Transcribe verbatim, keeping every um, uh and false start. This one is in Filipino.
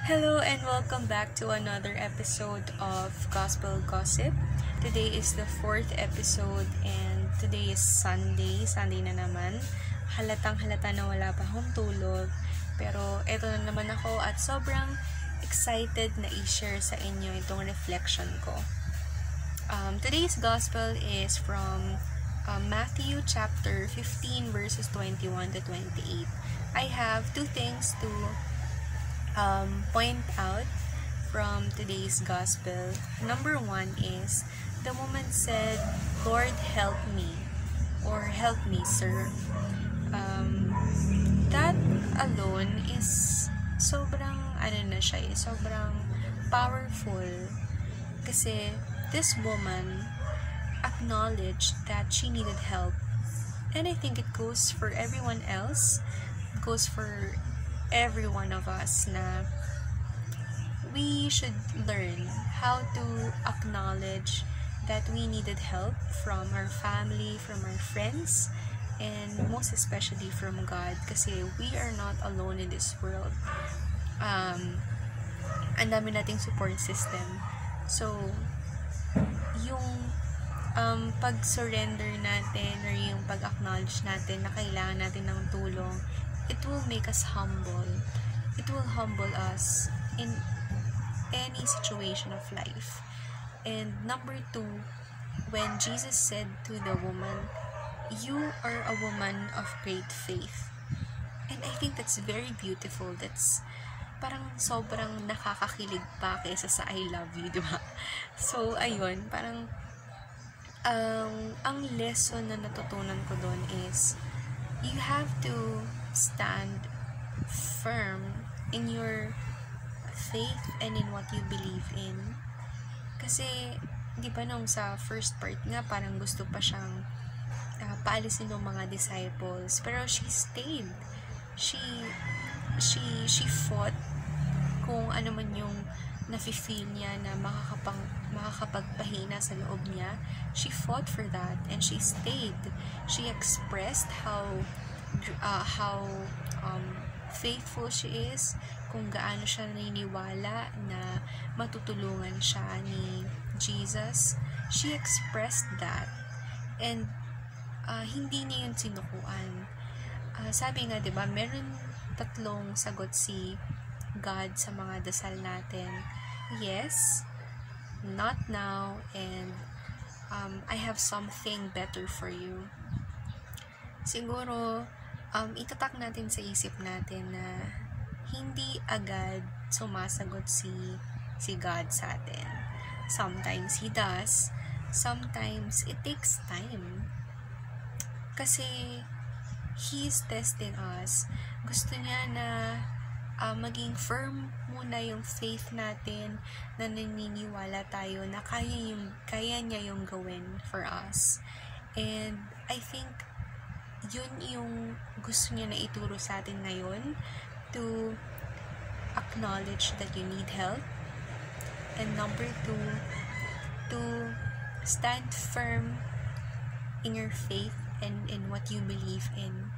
Hello and welcome back to another episode of Gospel Gossip. Today is the fourth episode and today is Sunday. Sunday na naman. Halatang halata na wala pa akong tulog. Pero eto na naman ako at sobrang excited na i-share sa inyo itong reflection ko. Um, today's Gospel is from uh, Matthew chapter fifteen verses twenty-one to twenty-eight. I have two things to Um, point out from today's gospel. Number one is the woman said, "Lord, help me," or "Help me, sir." Um, that alone is sobrang ano na siya, eh, sobrang powerful kasi this woman acknowledged that she needed help, and I think it goes for everyone else. It goes for every one of us na we should learn how to acknowledge that we needed help from our family, from our friends, and most especially from God kasi we are not alone in this world. Um, ang dami nating support system. So, yung um, pag-surrender natin or yung pag-acknowledge natin na kailangan natin ng tulong, it will make us humble. It will humble us in any situation of life. And number two, when Jesus said to the woman, "You are a woman of great faith." And I think that's very beautiful. That's parang sobrang nakakakilig pa kaysa sa I love you, diba? So, ayun, parang um, ang lesson na natutunan ko doon is you have to stand firm in your faith and in what you believe in. Kasi, di ba nung sa first part nga, parang gusto pa siyang uh, paalisin ng mga disciples. Pero she stayed. She, she, she fought kung ano man yung nafe-feel niya na makakapang, makakapagpahina sa loob niya. She fought for that and she stayed. She expressed how Uh, how um, faithful she is, kung gaano siya naniniwala na matutulungan siya ni Jesus. She expressed that and uh, hindi niya yun sinukuan. Uh, sabi nga, diba, meron tatlong sagot si God sa mga dasal natin. Yes, not now, and um, I have something better for you. Siguro, um, itatak natin sa isip natin na hindi agad sumasagot si, si God sa atin. Sometimes He does. Sometimes it takes time. Kasi He is testing us. Gusto niya na uh, maging firm muna yung faith natin, na naniniwala tayo na kaya, yung, kaya niya yung gawin for us. And I think yun yung gusto niya na ituro sa atin ngayon, to acknowledge that you need help, and number two, to stand firm in your faith and in what you believe in.